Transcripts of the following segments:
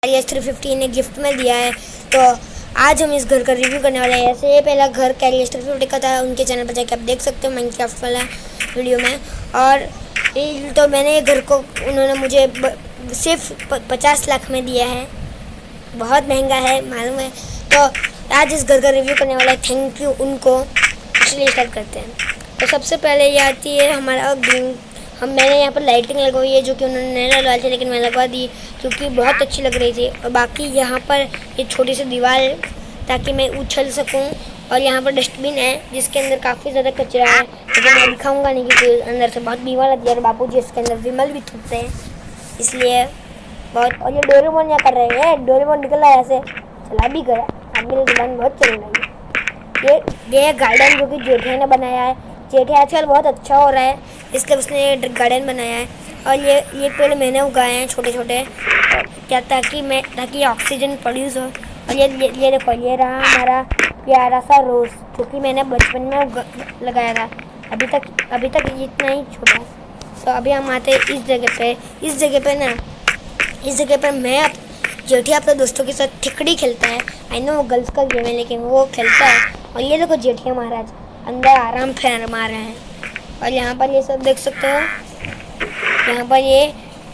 Carriers 350 ने gift में दिया है। तो आज हम इस घर का रिव्यू करने वाले हैं। ऐसे ये पहला घर कैरियर्स 350 का था, उनके चैनल पर जाकर आप देख सकते हो माइनक्राफ्ट वाला वीडियो में। और तो मैंने ये घर को उन्होंने मुझे सिर्फ 50 लाख में दिया है, बहुत महंगा है मालूम है। तो आज इस घर का रिव्यू करने वाला है, थैंक यू उनको। इसलिए स्टार्ट करते हैं। तो सबसे पहले ये आती है हमारा ग्रीन। मैंने यहाँ पर लाइटिंग लगवाई है जो कि उन्होंने नहीं लगवाई थी, लेकिन मैं लगवा दी क्योंकि बहुत अच्छी लग रही थी। और बाकी यहाँ पर ये छोटी सी दीवार ताकि मैं उछल सकूँ। और यहाँ पर डस्टबिन है जिसके अंदर काफ़ी ज़्यादा कचरा है, लेकिन मैं दिखाऊंगा नहीं क्योंकि अंदर से बहुत बीमार आती है। और बापू जी इसके अंदर विमल भी थूकते हैं, इसलिए बहुत। और ये डोरेमोन क्या कर रहे हैं, डोरेमोन निकल रहा है ऐसे, चला भी गया। आदमी की जुबान बहुत चल रही है। ये गार्डन जो कि जेठिया ने बनाया है। जेठिया आजकल बहुत अच्छा हो रहा है, इसलिए उसने गार्डन बनाया है। और ये पेड़ मैंने उगाए हैं छोटे छोटे, क्या ताकि ऑक्सीजन प्रोड्यूस हो। और ये देखो, ये रहा हमारा प्यारा सा रोज़ जो कि मैंने बचपन में लगाया था। अभी तक इतना ही छोटा है। तो अभी हम आते हैं इस जगह पे। इस जगह पे मैं जेठिया अपने दोस्तों के साथ ठिकड़ी खेलता है। आई नो वो गर्ल्स का गेम है, लेकिन वो खेलता है। और ये देखो जेठिया महाराज अंदर आराम फरमा रहे हैं। और यहाँ पर ये सब देख सकते हो। यहाँ पर ये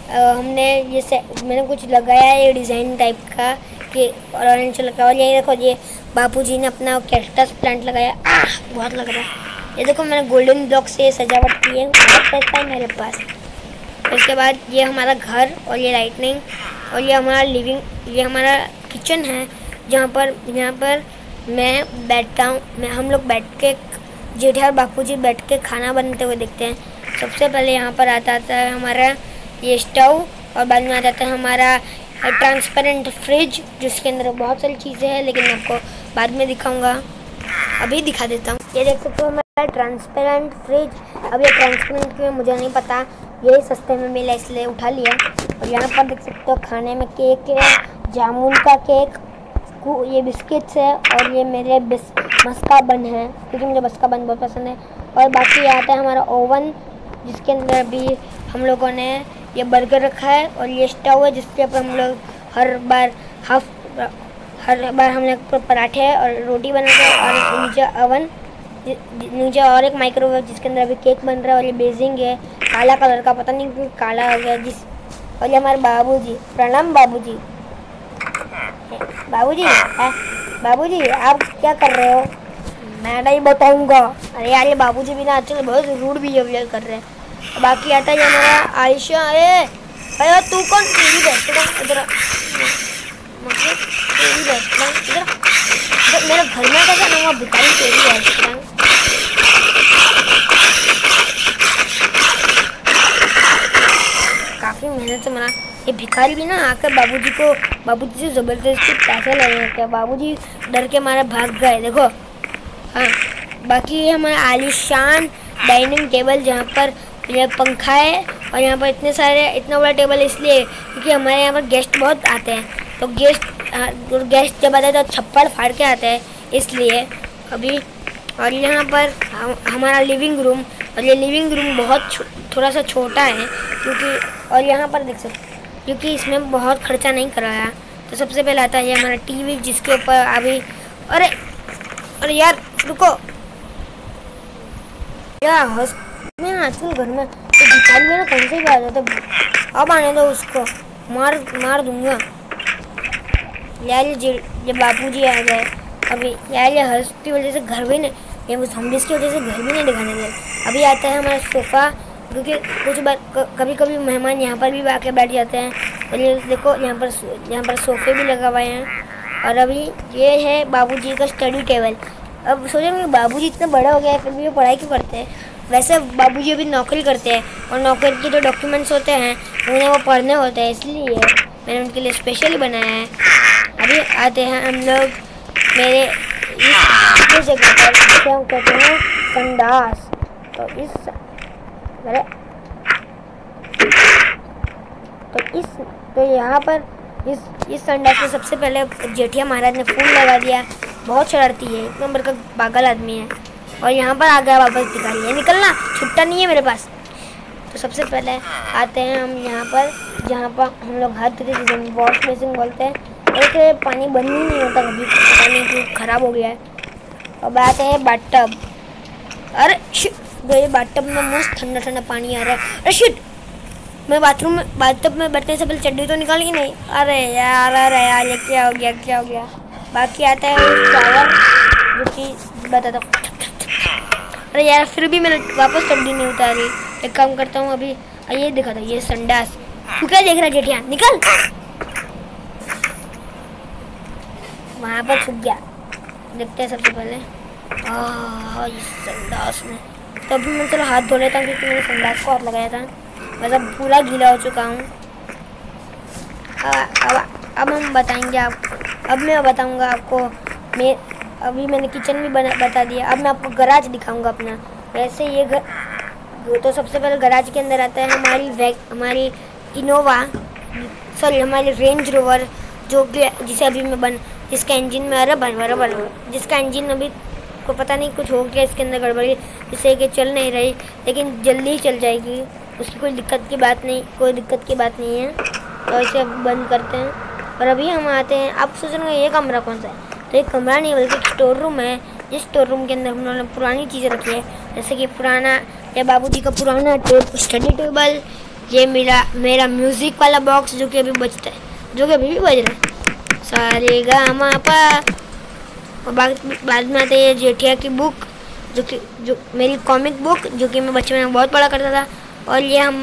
मैंने कुछ लगाया है ये डिज़ाइन टाइप का कि ऑरेंज लगा। और ये देखो, ये बापूजी ने अपना कैक्टस प्लांट लगाया। बहुत लग रहा है। ये देखो, मैंने गोल्डन ब्लॉक से सजावट की है, बहुत पैसा है मेरे पास। उसके बाद ये हमारा घर और ये लाइटनिंग और ये हमारा ये हमारा किचन है यहाँ पर मैं बैठता हूँ। हम लोग बैठ के जेठिया और बापूजी बैठ के खाना बनाते हुए देखते हैं। सबसे पहले यहाँ पर आता है हमारा ये स्टोव, और बाद में आ जाता है हमारा ट्रांसपेरेंट फ्रिज जिसके अंदर बहुत सारी चीज़ें हैं, लेकिन मैं आपको बाद में दिखाऊंगा। अभी दिखा देता हूँ। ये देख सकते हो हमारा ट्रांसपेरेंट फ्रिज। अब ये ट्रांसपेरेंट क्यों मुझे नहीं पता, यही सस्ते में मिला इसलिए उठा लिया। और यहाँ पर देख सकते हो खाने में केक है, जामुन का केक, ये बिस्किट्स है और ये मेरे मस्का बन है क्योंकि मुझे मस्का बन बहुत पसंद है। और बाकी आता है हमारा ओवन जिसके अंदर अभी हम लोगों ने ये बर्गर रखा है। और ये स्टोव है जिसके ऊपर हम लोग हर बार हम लोग पराठे और रोटी बनाते हैं। और नीचे और एक माइक्रोवेव जिसके अंदर अभी केक बन रहा है। और ये बेसिंग है काला कलर का, पता नहीं क्यों काला हो गया और ये हमारे बाबूजी, प्रणाम बाबूजी। बाबूजी आप क्या कर रहे हो, मैं नहीं बताऊंगा। अरे यार, ये बाबूजी भी ना आजकल बहुत रूड बिहेवियर कर रहे हैं। बाकी आता है हमारा आयशा। अरे तू कौन, तेरी बेस्ट फ्रेंड इधर, तेरी बेस्ट फ्रेंड इधर मेरे घर में कैसा ना भिखारी, तेरी बेस्ट फ्रेंड। काफ़ी मेहनत से मना। ये भिखारी भी ना आकर बाबूजी से ज़बरदस्ती पैसे ले रहे हैं। बाबूजी डर के मारे भाग गए, देखो। हाँ, बाकी ये हमारा आलीशान डाइनिंग टेबल जहाँ पर ये पंखा है। और यहाँ पर इतना बड़ा टेबल इसलिए क्योंकि हमारे यहाँ पर गेस्ट बहुत आते हैं। तो गेस्ट जब आते हैं तो छप्पड़ फाड़ के आते हैं, इसलिए अभी। और यहाँ पर हमारा लिविंग रूम, और ये लिविंग रूम बहुत थोड़ा सा छोटा है क्योंकि। और यहाँ पर देख सकते क्योंकि इसमें बहुत खर्चा नहीं कराया। तो सबसे पहले आता है हमारा टीवी जिसके ऊपर अभी अरे यार रुको यार, मैं आजकल घर में तो भिखारी में ना कहीं से भी आ जाता। अब आने दो उसको, मार दूंगा यार। ये बापूजी आ गए अभी यार। ये हर्ष की वजह से घर भी नहीं, ये zombies की वजह से घर भी नहीं दिखाने दे। अभी आता है हमारा सोफ़ा क्योंकि कुछ बार कभी मेहमान यहाँ पर भी आके बैठ जाते हैं। और ये देखो यहाँ पर सोफ़े भी लगा हुए हैं। और अभी ये है बाबूजी का स्टडी टेबल। अब सोचेंगे बाबूजी इतना बड़ा हो गया है फिर भी वो पढ़ाई क्यों करते हैं। वैसे बाबूजी अभी नौकरी करते हैं और नौकरी के जो डॉक्यूमेंट्स होते हैं उन्हें वो पढ़ने होते हैं, इसलिए मैंने उनके लिए स्पेशली बनाया है। अभी आते हैं हम लोग मेरे इस जगह पर जिसे हम कहते हैं संडास। तो यहाँ पर इस संडास में सबसे पहले जेठिया महाराज ने फूल लगा दिया। बहुत शरारती है, एक नंबर का पागल आदमी है। और यहाँ पर आ गया वापस भिखारी है, निकलना छुट्टा नहीं है मेरे पास। तो सबसे पहले आते हैं हम यहाँ पर जहाँ पर हम लोग हाथ धोते थे, जिसे वॉश बेसिन बोलते हैं। एक पानी बंद ही नहीं होता कभी, पानी क्यों खराब हो गया है। अब आते हैं बाथटब। अरे शिट, ये बाथटब में मस्त ठंडा ठंडा पानी आ रहा है। अरे शिट, मैं बाथटब में बैठने से पहले चड्डी तो निकाल ही नहीं। अरे यार ये क्या हो गया। बाकी आता है शावर, जो कि बताता हूँ। अरे यार, फिर भी मैंने वापस चड्डी नहीं उतारी। एक काम करता हूँ, अभी ये दिखा था, ये संडास। तू क्या देख रहा है जेठिया, निकल। वहाँ पर छुप गया। देखते हैं सबसे पहले ये संडास में। तो अभी मैं चलो हाथ धो लेता हूँ, क्योंकि मैंने संडास को हाथ लगाया था। मतलब पूरा गीला हो चुका हूँ। अब हम बताएंगे आपको। अब मैं बताऊँगा आपको। अभी मैंने किचन भी बता दिया। अब मैं आपको गराज दिखाऊँगा अपना। वैसे ये तो सबसे पहले गराज के अंदर आता है हमारी इनोवा, सॉरी हमारी रेंज रोवर, जो जिसे अभी मैं जिसका इंजन में आ रहा जिसका इंजन अभी को पता नहीं कुछ हो गया इसके अंदर गड़बड़ी, जिससे कि चल नहीं रही, लेकिन जल्दी ही चल जाएगी। उसकी कोई दिक्कत की बात नहीं है। तो इसे बंद करते हैं। और अभी हम आते हैं। आप सोच रहे हैं ये कमरा कौन सा है? तो ये कमरा नहीं बल्कि स्टोर रूम है। जिस स्टोर रूम के अंदर हम लोगों ने पुरानी चीज़ें रखी है, जैसे कि ये बाबूजी का पुराना स्टडी टेबल, ये मेरा म्यूज़िक वाला बॉक्स जो कि अभी बजता है, जो कि अभी भी बज रहा है, सारे गा मा पा। और बाद में आते हैं जेठिया की बुक, जो मेरी कॉमिक बुक, जो कि मैं बचपन में बहुत पढ़ा करता था। और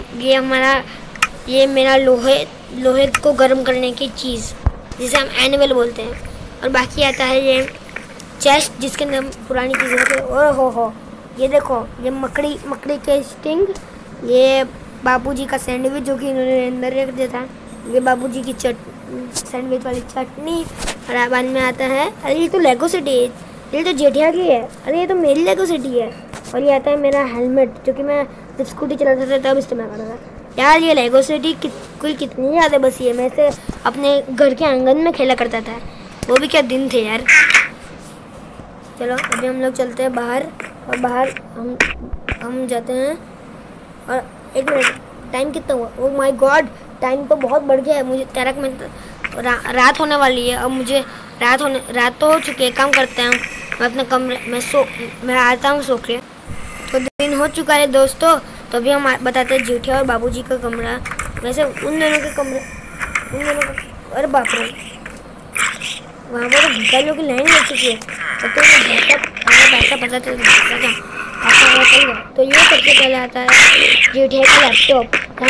ये मेरा लोहे को गर्म करने की चीज़, जिसे हम एनिमल बोलते हैं। और बाकी आता है ये चेस्ट, जिसके अंदर पुरानी चीज़ें होती है। हो ये देखो, ये मकड़ी के स्टिंग, ये बाबूजी का सैंडविच जो कि इन्होंने अंदर रख दिया था, ये बाबूजी की सैंडविच वाली चटनी। और बाद में आता है, अरे ये तो लेगो सिटी है, ये तो जेठिया की है। अरे ये तो मेरी लेगो सिटी है। और ये आता है मेरा हेलमेट, जो कि मैं जब स्कूटी चलाता था तब इस्तेमाल करता था। यार ये लेगो सिटी कुल कितनी ज़्यादा बसी है। मैं इसे अपने घर के आंगन में खेला करता था। वो भी क्या दिन थे यार। चलो अभी हम लोग चलते हैं बाहर। और बाहर हम जाते हैं। और एक मिनट, टाइम कितना हुआ? ओह माय गॉड, टाइम तो बहुत बढ़ गया है। मुझे तैरक में रात होने वाली है। अब मुझे रात तो हो चुकी है। काम करते हैं, मैं अपने कमरे मैं आता हूँ सो के। तो दिन हो चुका है दोस्तों। तो अभी हम बताते हैं जेठिया और बाबूजी का कमरा। वैसे उन दोनों का अरे बाप रे, वहाँ पर तो भिखारियों की लाइन लग चुकी है। तो पता चल गया। तो ये सबसे पहले आता है जेठिया का लैपटॉप।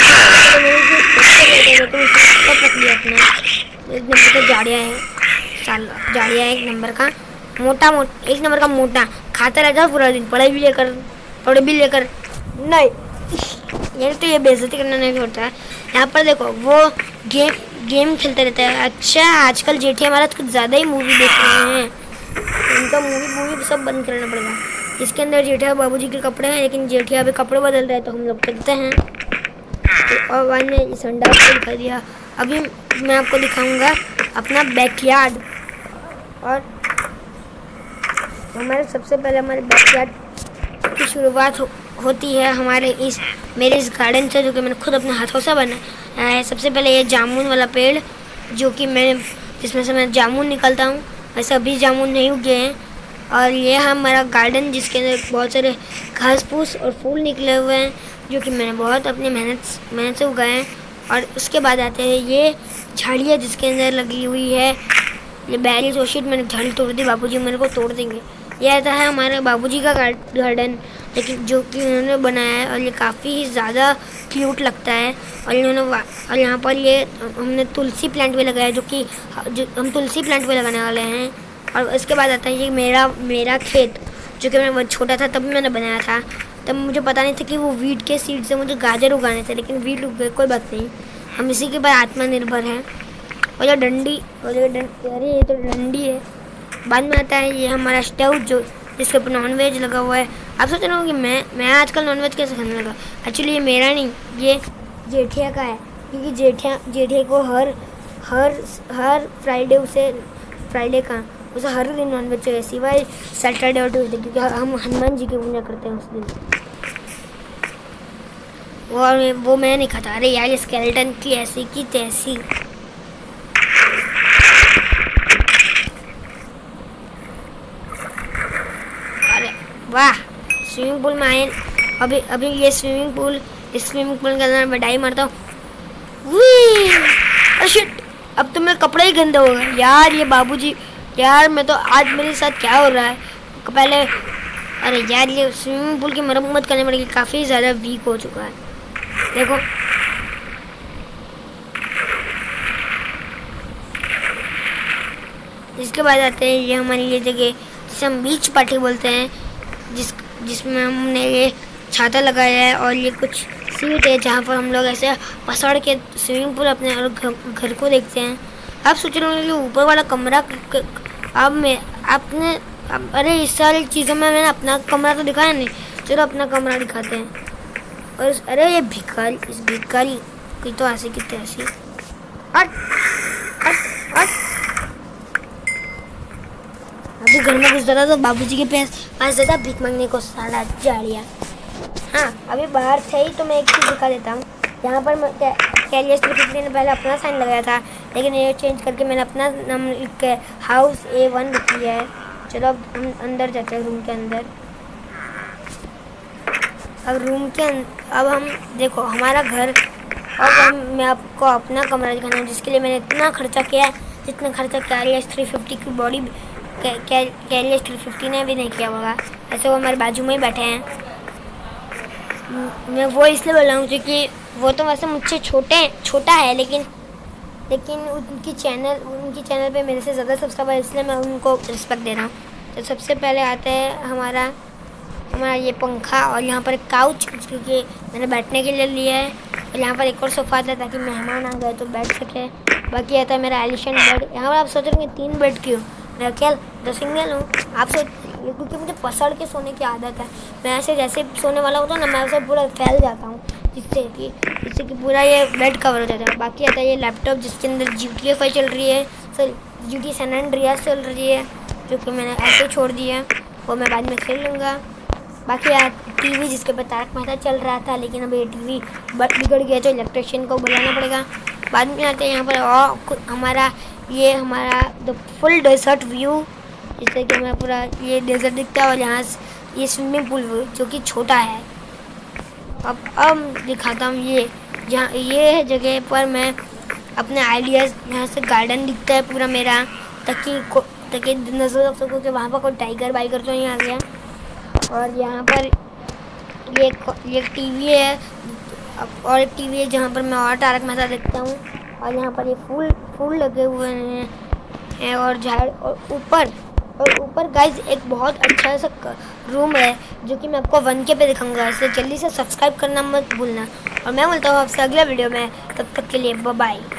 रख लिया अपना। एक नंबर का जाड़िया है, एक नंबर का मोटा खाता रहता है पूरा दिन। पढ़े भी लेकर नहीं, ये तो ये बेइज्जती करना नहीं छोड़ता है। यहाँ पर देखो, वो गेम खेलते रहता है। अच्छा, आजकल जेठिया हमारा कुछ ज़्यादा ही मूवी देख रहे हैं। उनका मूवी सब बंद करना पड़ेगा। इसके अंदर जेठिया बाबूजी के कपड़े हैं, लेकिन जेठिया अभी कपड़े बदल रहे हैं, तो हम लोग चलते हैं। और वहाँ ने संडास को दिखा दिया। अभी मैं आपको दिखाऊंगा अपना बैकयार्ड। और सबसे पहले हमारे बैकयार्ड की शुरुआत होती है मेरे इस गार्डन से, जो कि मैंने खुद अपने हाथों से बनाया है। सबसे पहले ये जामुन वाला पेड़, जिसमें से मैं जामुन निकलता हूँ। वैसे अभी जामुन नहीं उगे हैं। और ये हमारा गार्डन, जिसके अंदर बहुत सारे घास फूस और फूल निकले हुए हैं, जो कि मैंने बहुत अपनी मेहनत से उगाए हैं। और उसके बाद आते हैं ये झाड़ियाँ, जिसके अंदर लगी हुई है ये बैरी सोशिट। मैंने झाड़ी तोड़ दी, बाबूजी मेरे को तोड़ देंगे। ये आता है हमारे बाबूजी का गार्डन, लेकिन जो कि उन्होंने बनाया है। और ये काफ़ी ही ज़्यादा क्यूट लगता है। और यहाँ पर ये हमने तुलसी प्लांट भी लगाया, जो हम तुलसी प्लांट भी लगाने वाले हैं। और इसके बाद आता है ये मेरा खेत, जो कि मैं बहुत छोटा था तब मैंने बनाया था। तब मुझे पता नहीं था कि वो वीट के सीड से मुझे गाजर उगाने थे, लेकिन वीट उग गए, कोई बात नहीं। हम इसी के बाद आत्मनिर्भर हैं। और ये तो डंडी है। बाद में आता है ये हमारा स्टोव, जिसके ऊपर नॉनवेज लगा हुआ है। आप सोच रहे हो कि मैं आजकल नॉनवेज कैसे खाने लगा। एक्चुअली ये मेरा नहीं, ये जेठिया का है। क्योंकि जेठिया को हर फ्राइडे का उसे हर दिन नॉनवेज चाहिए, सिवाय सैटरडे और ट्यूसडे, क्योंकि हम हनुमान जी की पूजा करते हैं उस दिन। वो मैं नहीं खाता। अरे यार स्केलेटन की ऐसी की तैसी। अरे वाह, स्विमिंग पूल में आए। अभी ये स्विमिंग पूल के अंदर मैं डाई मारता हूँ। शिट, अब तो मेरे कपड़े ही गंदे हो गए यार। ये बाबूजी यार, मैं तो आज मेरे साथ क्या हो रहा है पहले। अरे यार ये स्विमिंग पूल की मरम्मत करने पड़ेगी, काफ़ी ज़्यादा वीक हो चुका है। देखो इसके बाद आते हैं ये हमारी ये जगह जिसे हम बीच पार्टी बोलते हैं, जिसमें हमने ये छाता लगाया है और ये कुछ सीट है जहाँ पर हम लोग ऐसे पसड़ के स्विमिंग पूल अपने और घर को देखते हैं। आप सोच रहे होंगे ऊपर वाला कमरा अरे इस सारी चीज़ों में मैंने अपना कमरा तो दिखाया नहीं। चलो अपना कमरा दिखाते हैं। और अरे ये भिखारी, इस भिखारी की तो ऐसी की तैसी। अभी घर में घुस जाता तो बाबूजी के पास जाता भीख मांगने को, साला जाड़िया। हाँ अभी बाहर थे ही तो मैं एक चीज़ दिखा देता हूँ। यहाँ पर कैलियस ने पहले अपना साइन लगाया था, लेकिन ये चेंज करके मैंने अपना नाम लिख के हाउस A1 लिख लिया है। चलो अब हम अंदर जाते हैं रूम के अंदर। अब हम देखो हमारा घर। अब मैं आपको अपना कमरा दिखाना हूँ, जिसके लिए मैंने इतना खर्चा किया, जितना खर्चा कैलियस 350 की बॉडी कैलियस 350 ने भी नहीं किया होगा। ऐसे वो हमारे बाजू में ही बैठे हैं। मैं वो इसलिए बोल रहा हूँ क्योंकि वो तो वैसे मुझसे छोटा है, लेकिन उनकी चैनल पे मेरे से ज़्यादा सब्सक्राइबर, इसलिए मैं उनको रिस्पेक्ट दे रहा हूँ। तो सबसे पहले आता है हमारा ये पंखा, और यहाँ पर एक काउच क्योंकि मैंने बैठने के लिए लिया है, और यहाँ पर एक और सोफ़ा आता है ताकि मेहमान आ गए तो बैठ सके। बाकी आता है मेरा एलिफेंट बेड। यहाँ पर आप सोच रहे हैं 3 बेड क्यों, मैं अकेले तो सिंगल हूँ। आप सोच, क्योंकि मुझे पसड़ के सोने की आदत है। मैं ऐसे जैसे सोने वाला होता हूँ ना, मैं ऐसे पूरा फैल जाता हूँ, जिससे कि पूरा ये बेड कवर हो जाता है। बाकी आता है ये लैपटॉप, जिसके अंदर GTA 5 चल रही है, GTA San Andreas चल रही है, जो कि मैंने ऐसे छोड़ दिया, वो मैं बाद में खेल लूँगा। बाकी यार TV, जिसके ऊपर तारक मेहता चल रहा था, लेकिन अब ये TV बिगड़ गया तो इलेक्ट्रिशियन को बुलाना पड़ेगा। बाद में आते हैं यहाँ पर और हमारा द फुल डेजर्ट व्यू, जिससे कि हमें पूरा ये डेजर्ट दिखता है, और यहाँ ये स्विमिंग पूल जो कि छोटा है। अब दिखाता हूँ ये जगह पर मैं अपने आइडियाज़, यहाँ से गार्डन दिखता है पूरा मेरा, ताकि नजर रख सको कि वहाँ पर कोई टाइगर वाइगर तो नहीं आ गया। और यहाँ पर ये TV है, और एक TV है जहाँ पर मैं और तारक मेहता देखता हूँ। और यहाँ पर ये फूल लगे हुए हैं, और झाड़, और ऊपर गाइज एक बहुत अच्छा सा रूम है, जो कि मैं आपको 1K पे दिखाऊंगा। इसलिए जल्दी से सब्सक्राइब करना मत भूलना, और मैं बोलता हूँ आपसे अगला वीडियो में। तब तक के लिए बाय बाय।